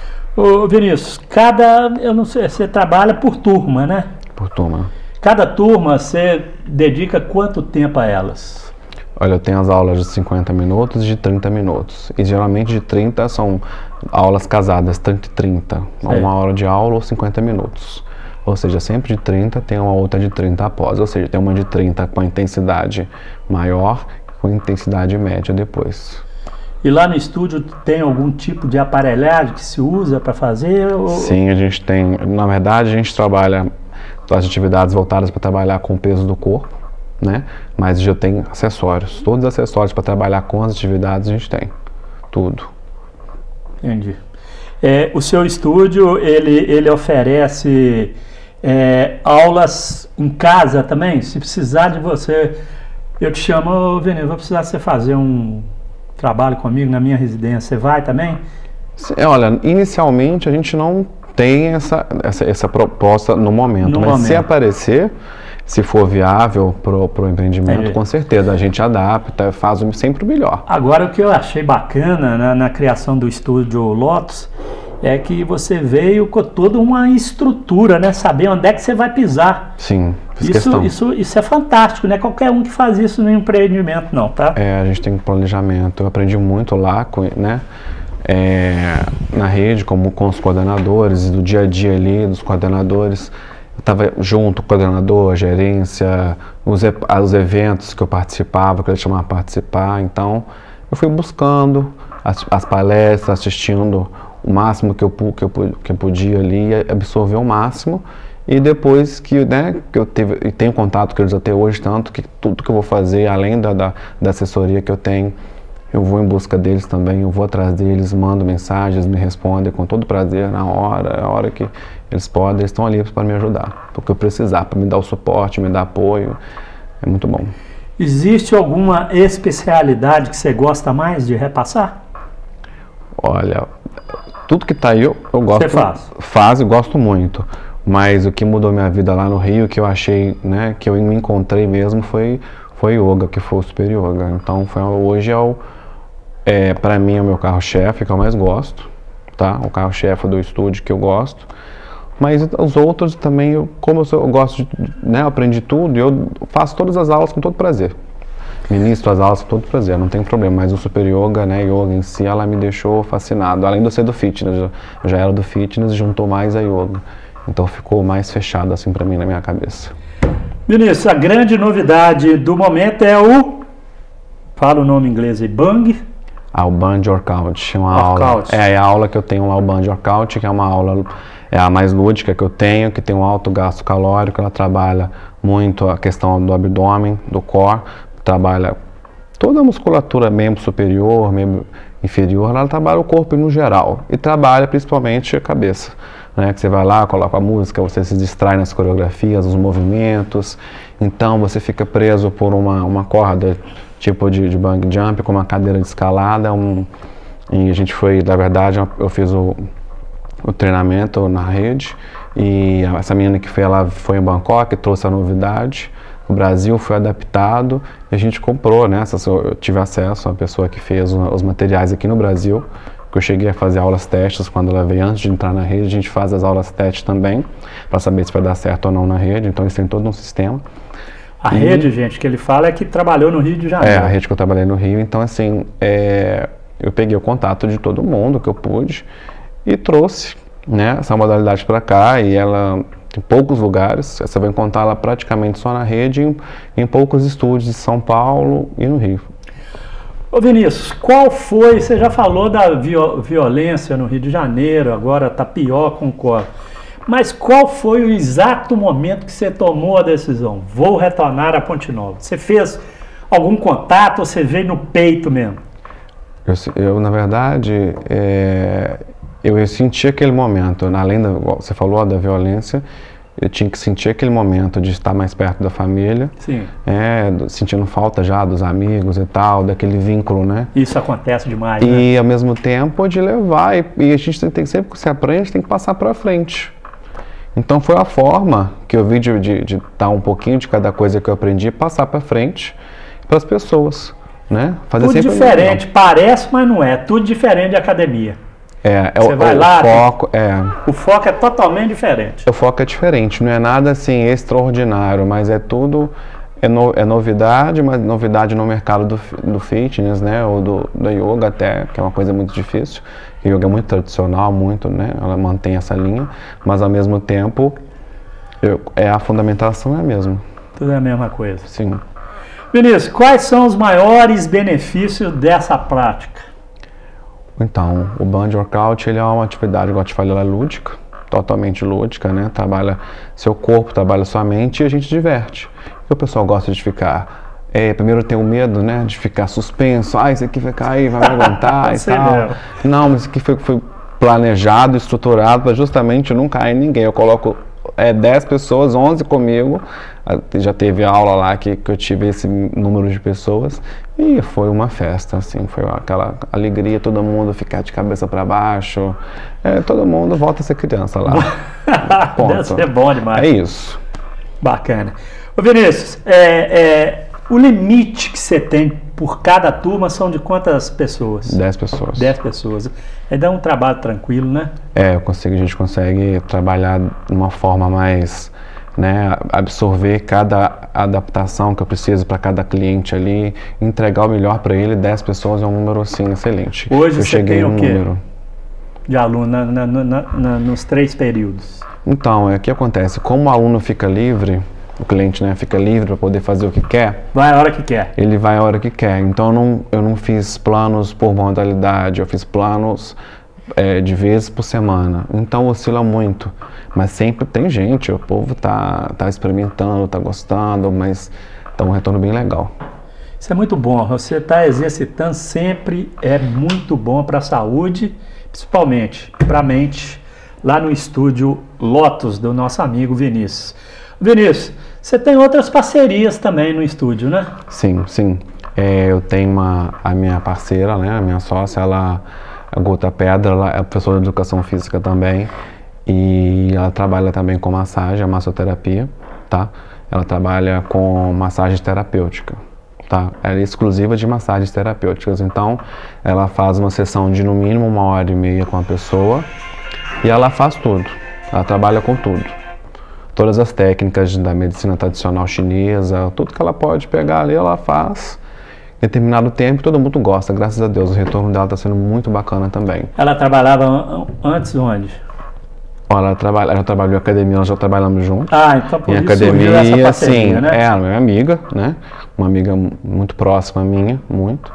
Ô Vinícius, cada, eu não sei, você trabalha por turma, né? Por turma. Cada turma você dedica quanto tempo a elas? Olha, eu tenho as aulas de cinquenta minutos e de trinta minutos. E geralmente de trinta são aulas casadas, trinta e trinta. Uma hora de aula ou cinquenta minutos. Ou seja, sempre de trinta tem uma outra de trinta após. Ou seja, tem uma de trinta com a intensidade maior e com a intensidade média depois. E lá no estúdio tem algum tipo de aparelhagem que se usa para fazer? Ou... Sim, a gente tem. Na verdade, a gente trabalha as atividades voltadas para trabalhar com o peso do corpo, né? Mas já tem acessórios, todos os acessórios para trabalhar com as atividades a gente tem, tudo. Entendi. É, o seu estúdio, ele, ele oferece é, aulas em casa também? Se precisar de você, eu te chamo, Vinícius, vou precisar de você fazer um trabalho comigo na minha residência, você vai também? Olha, inicialmente a gente não tem essa, essa, essa proposta no momento, no mas momento. Se aparecer, se for viável para o empreendimento, é. Com certeza a gente adapta, faz sempre o melhor. Agora, o que eu achei bacana na, na criação do estúdio Lotus é que você veio com toda uma estrutura, né? Saber onde é que você vai pisar. Sim, fiz isso, questão. Isso, isso é fantástico, né? Qualquer um que faz isso no empreendimento, não, tá? É, a gente tem um planejamento. Eu aprendi muito lá, com, né? É, na rede, como com os coordenadores, do dia a dia ali, dos coordenadores. Eu estava junto com o coordenador, a gerência, os, os eventos que eu participava, que ele chamava a participar. Então, eu fui buscando as, as palestras, assistindo o máximo que eu, que eu, que eu podia ali, absorver o máximo. E depois que, né, que eu teve, e tenho contato com eles até hoje, tanto que tudo que eu vou fazer, além da, da, da assessoria que eu tenho, eu vou em busca deles também, eu vou atrás deles, mando mensagens, me respondem com todo prazer, na hora, a hora que eles podem, eles estão ali para me ajudar, porque eu precisar, para me dar o suporte, me dar apoio, é muito bom. Existe alguma especialidade que você gosta mais de repassar? Olha, tudo que está aí eu, eu gosto, você faz? Faz e gosto muito, mas o que mudou minha vida lá no Rio, que eu achei, né, que eu me encontrei mesmo, foi, foi yoga, que foi o Super Yoga. Então foi, hoje é o É, para mim é o meu carro-chefe que eu mais gosto, tá? O carro-chefe do estúdio que eu gosto. Mas os outros também, eu, como eu, sou, eu gosto de, né, eu aprendi tudo, eu faço todas as aulas com todo prazer. Ministro as aulas com todo prazer, não tem problema. Mas o Super Yoga, né, yoga em si, ela me deixou fascinado. Além de eu ser do fitness, eu já era do fitness e juntou mais a yoga. Então ficou mais fechado assim para mim na minha cabeça. Vinícius, a grande novidade do momento é o... Fala o nome em inglês aí, Bang... Ah, o Band Workout, é uma aula, é, é a aula que eu tenho lá, o Band Workout, que é uma aula, é a mais lúdica que eu tenho, que tem um alto gasto calórico, ela trabalha muito a questão do abdômen, do core, trabalha toda a musculatura, membro superior, membro inferior, ela trabalha o corpo no geral, e trabalha principalmente a cabeça, né, que você vai lá, coloca a música, você se distrai nas coreografias, nos movimentos, então você fica preso por uma, uma corda tipo de, de bungee jump, com uma cadeira de escalada, um, e a gente foi, na verdade, eu fiz o, o treinamento na rede, e essa menina que foi, ela foi em Bangkok, trouxe a novidade, o Brasil foi adaptado, e a gente comprou, né, eu tive acesso a uma pessoa que fez os materiais aqui no Brasil, que eu cheguei a fazer aulas testes quando ela veio, antes de entrar na rede, a gente faz as aulas testes também, para saber se vai dar certo ou não na rede, então isso tem todo um sistema. A e, rede, gente, que ele fala é que trabalhou no Rio de Janeiro. É, a rede que eu trabalhei no Rio, então assim, é, eu peguei o contato de todo mundo que eu pude e trouxe, né, essa modalidade para cá, e ela tem poucos lugares, você vai encontrá-la praticamente só na rede, em, em poucos estúdios de São Paulo e no Rio. Ô Vinícius, qual foi, você já falou da viol, violência no Rio de Janeiro, agora está pior, concordo, mas qual foi o exato momento que você tomou a decisão? Vou retornar a Ponte Nova. Você fez algum contato ou você veio no peito mesmo? Eu, eu na verdade, é, eu, eu senti aquele momento, além da, você falou da violência, eu tinha que sentir aquele momento de estar mais perto da família. Sim. É, sentindo falta já dos amigos e tal, daquele vínculo, né? Isso acontece demais, E né? ao mesmo tempo de levar, e, e a gente tem, tem sempre que se aprende, tem que passar para frente. Então foi a forma que eu vi de, de, de dar um pouquinho de cada coisa que eu aprendi, passar para frente para as pessoas, né? Fazer tudo diferente, parece, mas não é. Tudo diferente de academia. É, é Você o, vai o lá, foco, é, o foco é totalmente diferente. O foco é diferente, não é nada assim extraordinário, mas é tudo, é, no, é novidade, mas novidade no mercado do, do fitness, né, ou do, do yoga até, que é uma coisa muito difícil. O yoga é muito tradicional, muito, né, ela mantém essa linha, mas ao mesmo tempo, eu, é, a fundamentação é a mesma. Tudo é a mesma coisa. Sim. Vinícius, quais são os maiores benefícios dessa prática? Então, o Band Workout, ele é uma atividade, igual eu te falei, ela é lúdica, totalmente lúdica, né? Trabalha seu corpo, trabalha sua mente e a gente diverte. E o pessoal gosta de ficar, é, primeiro tem o medo, né? De ficar suspenso, ah, isso aqui vai cair, vai me aguentar e tal. Mesmo. Não, mas isso aqui foi, foi planejado, estruturado para justamente não cair ninguém. Eu coloco é, dez pessoas, onze comigo, já teve aula lá que, que eu tive esse número de pessoas e foi uma festa, assim, foi aquela alegria, todo mundo ficar de cabeça para baixo, é, todo mundo volta a ser criança lá. Deve ser bom demais. É isso. Bacana. Ô Vinícius, é, é, o limite que você tem por cada turma são de quantas pessoas? Dez pessoas. Dez pessoas. É dar um trabalho tranquilo, né? É, eu consigo, a gente consegue trabalhar de uma forma mais, né, absorver cada adaptação que eu preciso para cada cliente ali, entregar o melhor para ele. Dez pessoas é um número, assim, excelente. Hoje eu você cheguei tem o no quê número de aluno na, na, na, na, nos três períodos? Então, é o que acontece, como o aluno fica livre, o cliente, né, fica livre para poder fazer o que quer. Vai a hora que quer. Ele vai a hora que quer. Então eu não, eu não fiz planos por modalidade, eu fiz planos é, de vezes por semana. Então oscila muito. Mas sempre tem gente, o povo tá, tá experimentando, tá gostando, mas tá um retorno bem legal. Isso é muito bom. Você está exercitando sempre é muito bom para a saúde, principalmente para a mente, lá no estúdio Lotus do nosso amigo Vinícius. Vinícius, você tem outras parcerias também no estúdio, né? Sim, sim. É, eu tenho uma, a minha parceira, né, a minha sócia, ela, a Gota Pedra, ela é professora de educação física também, e ela trabalha também com massagem, a massoterapia, tá? Ela trabalha com massagem terapêutica, tá? Ela é exclusiva de massagens terapêuticas, então ela faz uma sessão de no mínimo uma hora e meia com a pessoa, e ela faz tudo, ela trabalha com tudo. Todas as técnicas da medicina tradicional chinesa, tudo que ela pode pegar ali, ela faz em determinado tempo, todo mundo gosta, graças a Deus, o retorno dela está sendo muito bacana também. Ela trabalhava antes onde? Ela, trabalha, ela trabalhou em academia, nós já trabalhamos juntos. Ah, então por em isso academia, essa parceria, sim, né? É, ela é minha amiga, né? Uma amiga muito próxima minha, muito.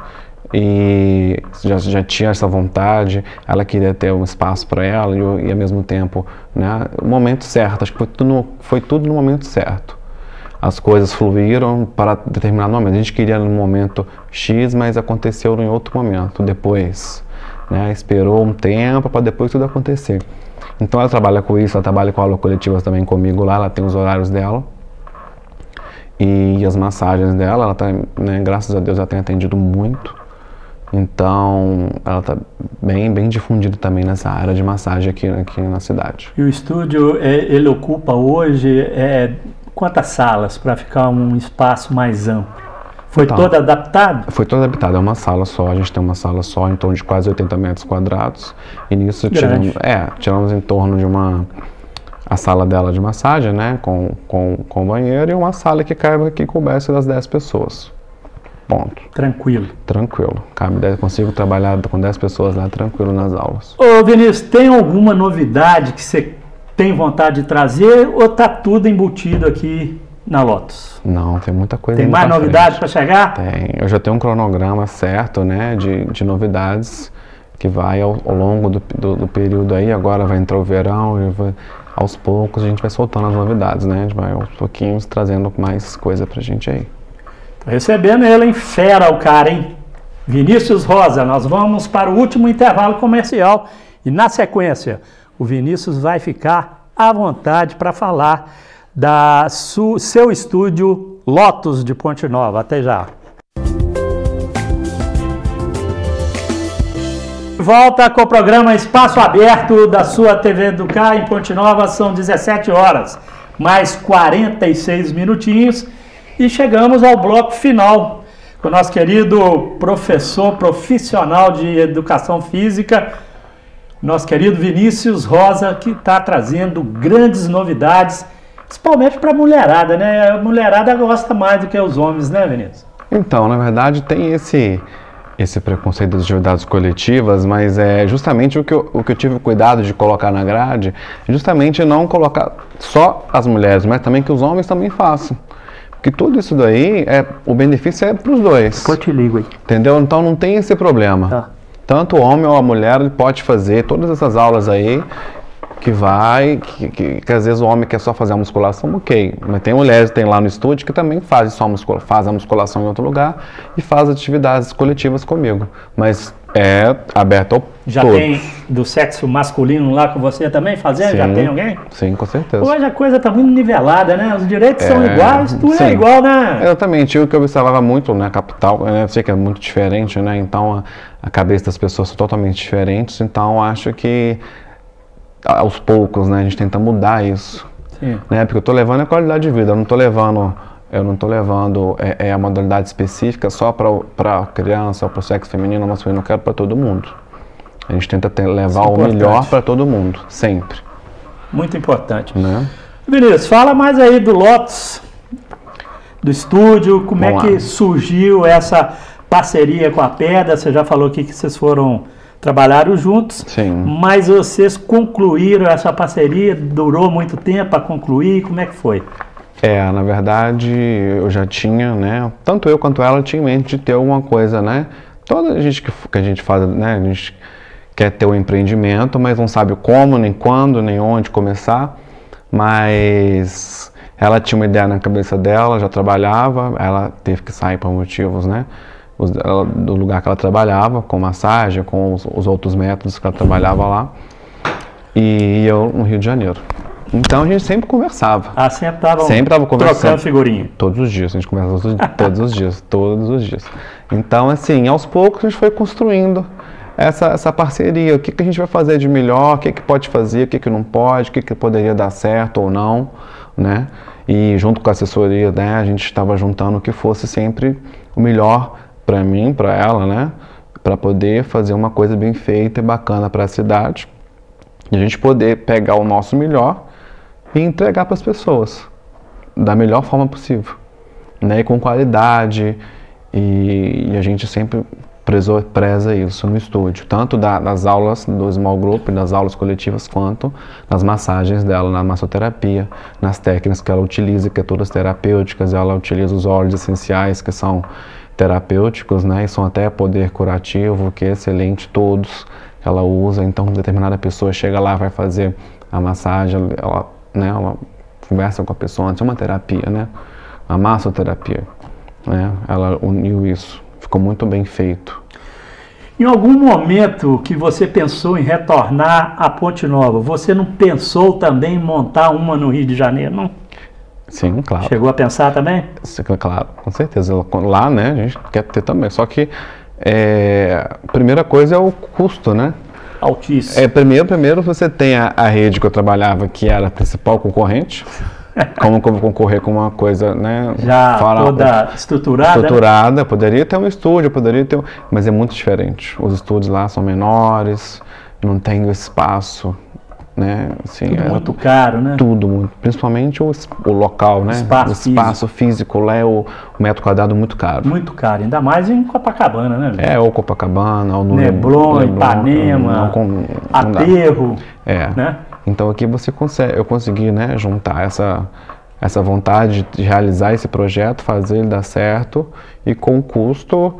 E já, já tinha essa vontade, ela queria ter um espaço para ela e, e ao mesmo tempo, né, o momento certo, acho que foi tudo, foi tudo no momento certo. As coisas fluíram para determinado momento. A gente queria no momento X, mas aconteceu em outro momento, depois. Né, esperou um tempo para depois tudo acontecer. Então ela trabalha com isso, ela trabalha com aula coletiva também comigo lá, ela tem os horários dela. E as massagens dela, ela tá, né, graças a Deus, ela tem atendido muito. Então, ela está bem, bem difundida também nessa área de massagem aqui, aqui na cidade. E o estúdio, ele ocupa hoje é, quantas salas para ficar um espaço mais amplo? Foi então, todo adaptado? Foi todo adaptado, é uma sala só, a gente tem uma sala só em torno de quase oitenta metros quadrados. E nisso tiramos, é, tiramos em torno de uma... a sala dela de massagem, né, com, com, com banheiro, e uma sala que cabe que coubesse das dez pessoas. Ponto. Tranquilo. Tranquilo. Cabe dez, consigo trabalhar com dez pessoas lá tranquilo nas aulas. Ô Vinícius, tem alguma novidade que você tem vontade de trazer ou tá tudo embutido aqui na Lotus? Não, tem muita coisa. Tem mais novidade para chegar? Tem. Eu já tenho um cronograma certo, né, de, de novidades que vai ao, ao longo do, do, do período aí. Agora vai entrar o verão e vai, aos poucos a gente vai soltando as novidades, né? A gente vai aos pouquinhos trazendo mais coisa pra gente aí. Tô recebendo ele, hein? Fera o cara, hein? Vinícius Rosa, nós vamos para o último intervalo comercial e na sequência o Vinícius vai ficar à vontade para falar da su, seu estúdio Lotus de Ponte Nova. Até já. Volta com o programa Espaço Aberto da sua T V Educar em Ponte Nova, são dezessete horas, mais quarenta e seis minutinhos. E chegamos ao bloco final, com o nosso querido professor profissional de Educação Física, nosso querido Vinícius Rosa, que está trazendo grandes novidades, principalmente para a mulherada, né? A mulherada gosta mais do que os homens, né, Vinícius? Então, na verdade, tem esse, esse preconceito das atividades coletivas, mas é justamente o que, eu, o que eu tive cuidado de colocar na grade, justamente não colocar só as mulheres, mas também que os homens também façam. Porque tudo isso daí, é, o benefício é para os dois. Eu te ligo aí. Entendeu? Então não tem esse problema. Tá. Tanto o homem ou a mulher ele pode fazer todas essas aulas aí, que vai, que, que, que às vezes o homem quer só fazer a musculação, ok. Mas tem mulheres que tem lá no estúdio que também fazem só muscula, faz a musculação em outro lugar e faz atividades coletivas comigo. Mas é aberto ao Já todos. Tem do sexo masculino lá com você também fazendo? Sim, já tem alguém? Sim, com certeza. Hoje a coisa está muito nivelada, né? Os direitos é, são iguais, tudo sim. é igual, né? Exatamente. O que eu observava muito na capital, eu sei que é muito diferente, né? Então a, a cabeça das pessoas são totalmente diferentes, então acho que aos poucos, né, a gente tenta mudar isso. Sim. Né? Porque eu estou levando a qualidade de vida, eu não estou levando... Eu não estou levando é, é a modalidade específica só para criança ou para o sexo feminino ou masculino, eu quero para todo mundo. A gente tenta ter, levar o melhor para todo mundo, sempre. Muito importante. Né? Vinícius, fala mais aí do Lotus, do estúdio, como Vamos é que lá. surgiu essa parceria com a Pedra, você já falou aqui que vocês foram, trabalharam juntos. Sim. Mas vocês concluíram essa parceria, durou muito tempo para concluir, como é que foi? É, na verdade, eu já tinha, né, tanto eu quanto ela tinha em mente de ter alguma coisa, né, toda a gente que, que a gente faz, né, a gente quer ter um empreendimento, mas não sabe como, nem quando, nem onde começar, mas ela tinha uma ideia na cabeça dela, já trabalhava, ela teve que sair por motivos, né, os, ela, do lugar que ela trabalhava, com massagem, com os, os outros métodos que ela trabalhava lá, e eu no Rio de Janeiro. Então a gente sempre conversava. Ah, sempre estava sempre tava conversando. Trocando figurinha. Todos os dias, a gente conversa todos, todos os dias, todos os dias. Então, assim, aos poucos a gente foi construindo essa, essa parceria. O que, que a gente vai fazer de melhor, o que, que pode fazer, o que, que não pode, o que, que poderia dar certo ou não, né? E junto com a assessoria, né, a gente estava juntando o que fosse sempre o melhor para mim, para ela, né? Para poder fazer uma coisa bem feita e bacana para a cidade. E a gente poder pegar o nosso melhor e entregar para as pessoas da melhor forma possível, né? E com qualidade, e, e a gente sempre prezou, preza isso no estúdio, tanto da, das aulas do small group, das aulas coletivas, quanto nas massagens dela, na massoterapia, nas técnicas que ela utiliza, que é todas terapêuticas. Ela utiliza os óleos essenciais que são terapêuticos, né? E são até poder curativo, que é excelente, todos que ela usa. Então, determinada pessoa chega lá, vai fazer a massagem, ela Né, ela conversa com a pessoa antes, é uma terapia, né? A massoterapia, né? Ela uniu isso, ficou muito bem feito. Em algum momento que você pensou em retornar à Ponte Nova, você não pensou também em montar uma no Rio de Janeiro, não? Sim, claro. Chegou a pensar também? Sim, claro, com certeza. Lá, né, a gente quer ter também. Só que é, a primeira coisa é o custo, né? Altíssimo. É, primeiro, primeiro você tem a, a rede que eu trabalhava, que era a principal concorrente. Como que eu vou concorrer com uma coisa, né? Já fala, toda estruturada? Estruturada. Né? Poderia ter um estúdio, poderia ter um, mas é muito diferente. Os estúdios lá são menores, não tem o espaço, né? Assim, tudo é, muito caro, né? Tudo muito, principalmente o, o local, né? Espaço o espaço físico, físico lá é o, o metro quadrado muito caro. Muito caro, ainda mais em Copacabana, né? É, ou Copacabana, ou no Leblon, Leblon Ipanema, não, não, Aterro, é. né? Então aqui você consegue, eu consegui, né, juntar essa, essa vontade de realizar esse projeto, fazer ele dar certo e com um custo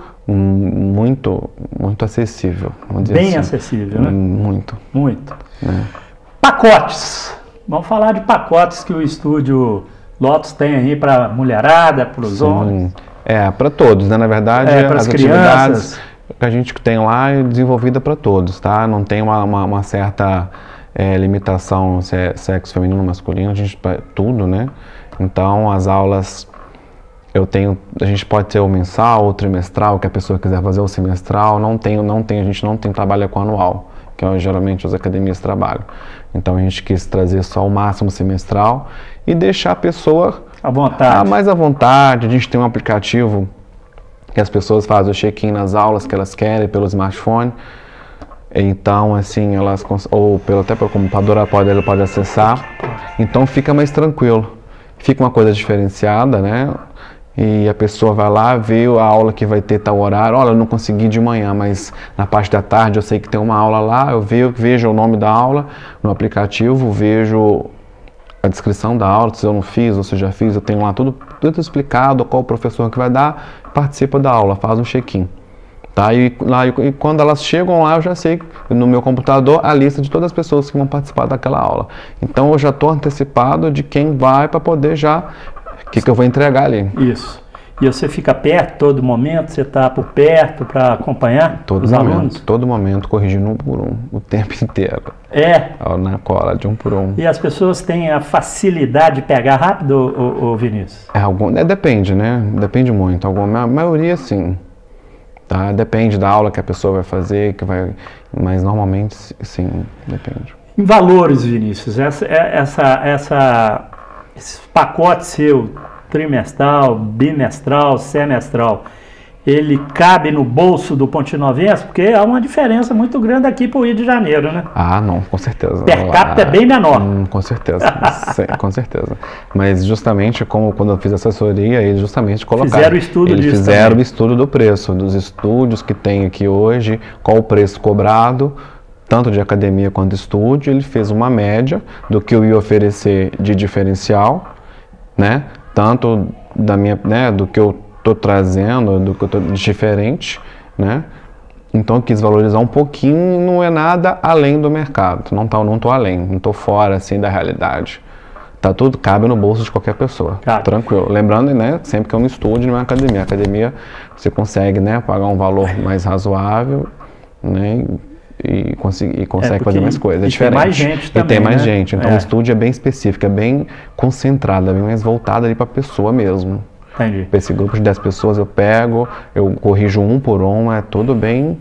muito, muito acessível. Vamos dizer Bem assim. acessível, né? Muito. Muito. É. Pacotes. Vamos falar de pacotes que o estúdio Lotus tem aí para mulherada, para os homens. É, para todos, né? Na verdade, é, as atividades que a gente tem lá é desenvolvida para todos, tá? Não tem uma, uma, uma certa é, limitação se é sexo feminino, masculino, a gente tudo, né? Então as aulas eu tenho, a gente pode ter o mensal, o trimestral, que a pessoa quiser fazer o semestral, não tem, não tem, a gente não tem trabalho com anual, que é, geralmente as academias trabalham. Então a gente quis trazer só o máximo semestral e deixar a pessoa à vontade. Ah, mais à vontade. A gente tem um aplicativo que as pessoas fazem o check-in nas aulas que elas querem pelo smartphone. Então, assim, elas ou pelo, até pelo computador ela pode, ela pode acessar. Então fica mais tranquilo. Fica uma coisa diferenciada, né? E a pessoa vai lá, vê a aula que vai ter tal horário. Olha, eu não consegui de manhã, mas na parte da tarde eu sei que tem uma aula lá. Eu vejo, vejo o nome da aula no aplicativo, vejo a descrição da aula, se eu não fiz ou se eu já fiz, eu tenho lá tudo, tudo explicado, qual o professor que vai dar, participa da aula, faz um check-in. Tá? E, lá, e quando elas chegam lá, eu já sei no meu computador a lista de todas as pessoas que vão participar daquela aula. Então eu já estou antecipado de quem vai para poder já o que, que eu vou entregar ali. Isso. E você fica perto todo momento? Você está por perto para acompanhar todo os momento, alunos? Todo momento, corrigindo um por um, o tempo inteiro. É? Na cola, de um por um. E as pessoas têm a facilidade de pegar rápido, ô, ô Vinícius? É, algum, é, depende, né? Depende muito. Alguma, a maioria, sim. Tá? Depende da aula que a pessoa vai fazer, que vai, mas normalmente, sim, depende. Em valores, Vinícius, essa, essa, essa, esse pacote seu, trimestral, bimestral, semestral, ele cabe no bolso do Pontinovense? Porque há uma diferença muito grande aqui para o Rio de Janeiro, né? Ah, não, com certeza. Per capita ah, é bem menor. Hum, com certeza, sim, com certeza. Mas justamente como quando eu fiz assessoria, eles justamente colocaram. Fizeram o estudo eles disso fizeram também. o estudo do preço, dos estúdios que tem aqui hoje, qual o preço cobrado, tanto de academia quanto estúdio. Ele fez uma média do que eu ia oferecer de diferencial, né? Tanto da minha, né, do que eu estou trazendo, do que eu estou diferente, né? Então eu quis valorizar um pouquinho, não é nada além do mercado, não tá, não tô além, não tô fora assim da realidade. Tá tudo, cabe no bolso de qualquer pessoa, cabe. Tranquilo. Lembrando, né, sempre que é um estúdio, não é uma academia. A academia você consegue, né, pagar um valor mais razoável, né, e, conseguir, e consegue é fazer mais coisas. É e diferente. tem mais gente também, e tem mais né? gente. Então é. o estúdio é bem específico, é bem concentrado, é bem mais voltado ali para a pessoa mesmo. Entendi. Para esse grupo de dez pessoas eu pego, eu corrijo um por um, é tudo bem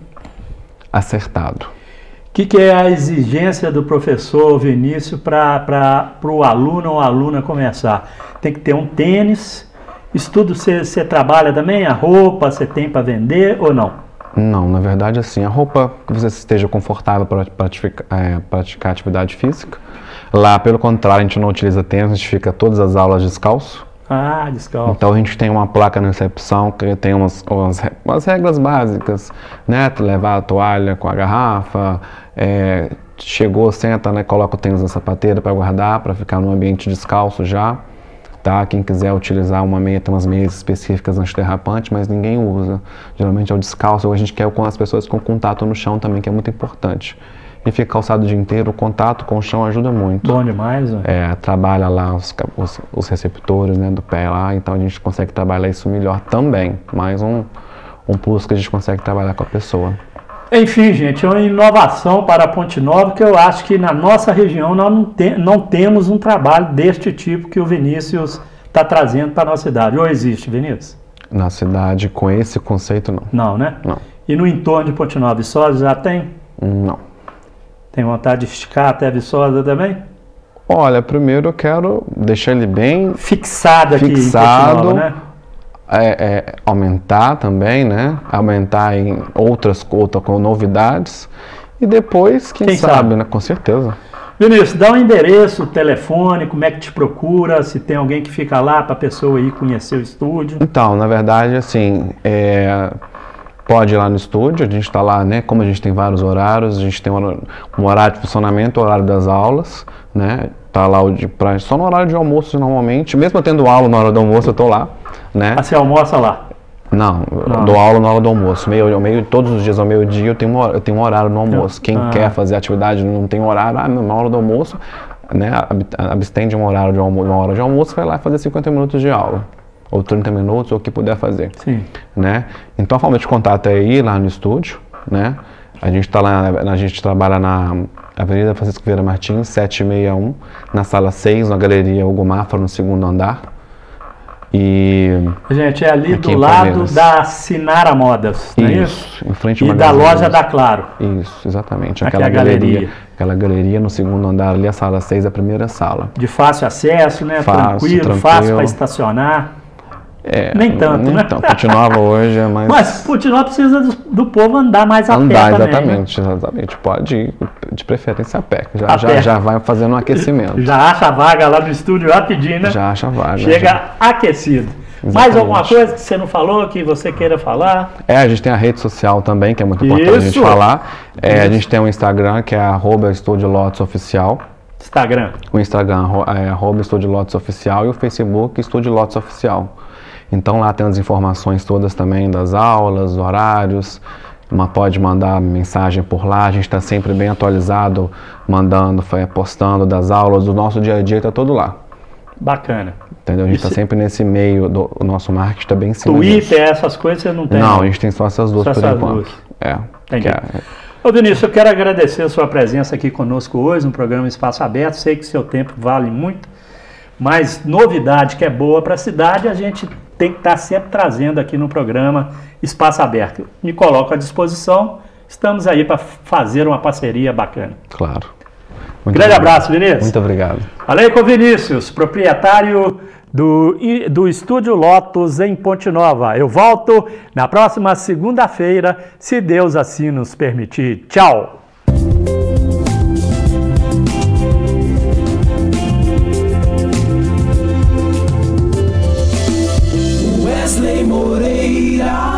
acertado. O que, que é a exigência do professor Vinícius para o aluno ou aluna começar? Tem que ter um tênis. Estudo você trabalha também? A roupa você tem para vender ou não? Não, na verdade assim, a roupa que você esteja confortável para praticar, é, praticar atividade física. Lá, pelo contrário, a gente não utiliza tênis, a gente fica todas as aulas descalço. Ah, descalço. Então a gente tem uma placa na recepção que tem umas, umas, umas regras básicas, né? Levar a toalha com a garrafa, é, chegou, senta, né? Coloca o tênis na sapateira para guardar, para ficar no ambiente descalço já. Tá? Quem quiser utilizar uma meia, tem umas meias específicas antiderrapantes, mas ninguém usa. Geralmente é o descalço, ou a gente quer com as pessoas com contato no chão também, que é muito importante. E fica calçado o dia inteiro, o contato com o chão ajuda muito. Bom demais, né? É, trabalha lá os, os, os receptores, né, do pé lá, então a gente consegue trabalhar isso melhor também. Mais um, um plus que a gente consegue trabalhar com a pessoa. Enfim, gente, é uma inovação para a Ponte Nova que eu acho que na nossa região nós não, te, não temos um trabalho deste tipo que o Vinícius está trazendo para a nossa cidade. Ou existe, Vinícius? Na cidade, com esse conceito, não. Não, né? Não. E no entorno de Ponte Nova, Viçosa já tem? Não. Tem vontade de esticar até Viçosa também? Olha, primeiro eu quero deixar ele bem fixado aqui fixado, em Ponte Nova, né? É, é, aumentar também, né? Aumentar em outras, outras com novidades. E depois, quem, quem sabe, sabe, né? Com certeza. Vinícius, dá um endereço, telefone, como é que te procura, se tem alguém que fica lá para a pessoa ir conhecer o estúdio. Então, na verdade, assim, é, pode ir lá no estúdio, a gente está lá, né? Como a gente tem vários horários, a gente tem um, um horário de funcionamento, o horário das aulas, né? Tá lá o de pra, só no horário de almoço normalmente, mesmo eu tendo aula na hora do almoço, eu tô lá, né? Ah, você almoça lá? Não, não, eu dou aula na hora do almoço. Meio, meio, todos os dias ao meio-dia eu tenho, eu tenho um horário no almoço. Quem ah. quer fazer atividade não tem horário, ah, na hora do almoço, né, abstém de um horário de almoço, uma hora de almoço, vai lá fazer cinquenta minutos de aula. Ou trinta minutos, ou o que puder fazer. Sim. Né? Então a forma de contato é ir lá no estúdio, né? A gente tá lá, a gente trabalha na Avenida Francisco Vieira Martins, setecentos e sessenta e um, na sala seis, na Galeria Hugo Mafra, no segundo andar. E gente, é ali do lado da Sinara Modas, não é isso? Isso, em frente ao E da loja da Claro. Isso, exatamente. Aqui Aquela é a galeria. galeria. Aquela galeria no segundo andar ali, a sala seis, a primeira sala. De fácil acesso, né? Fácil, tranquilo, tranquilo. fácil para estacionar. É, nem tanto, nem né? Então, Ponte Nova hoje é mais... Mas Ponte Nova precisa do, do povo andar mais a andar, pé exatamente, também, né? exatamente. Pode ir, de preferência a pé. Já, a já, pé. já vai fazendo um aquecimento. Já acha a vaga lá no estúdio rapidinho, né? Já acha a vaga. Chega já. aquecido. Exatamente. Mais alguma coisa que você não falou, que você queira falar? É, a gente tem a rede social também, que é muito importante Isso. a gente falar. É, a gente tem um Instagram, que é arroba Estúdio Lotus Oficial. Instagram? O Instagram é arroba Estúdio Lotus Oficial e o Facebook Estúdio Lotus Oficial. Então lá tem as informações todas também das aulas, horários, uma pode mandar mensagem por lá, a gente está sempre bem atualizado, mandando, postando das aulas, do nosso dia a dia está todo lá. Bacana. Entendeu? A gente está sempre nesse meio, do, o nosso marketing está bem em cima Twitter, disso. essas coisas você não tem? Não, a gente tem só essas duas só por essas enquanto. Duas. É. Entendi. É. Ô Vinícius, eu quero agradecer a sua presença aqui conosco hoje no programa Espaço Aberto, sei que seu tempo vale muito, mas novidade que é boa para a cidade, a gente tem que estar sempre trazendo aqui no programa Espaço Aberto. Me coloco à disposição, estamos aí para fazer uma parceria bacana. Claro. Muito Grande obrigado. abraço, Vinícius. Muito obrigado. Falei com o Vinícius, proprietário do, do Estúdio Lotus em Ponte Nova. Eu volto na próxima segunda-feira, se Deus assim nos permitir. Tchau! Wesley Moreira.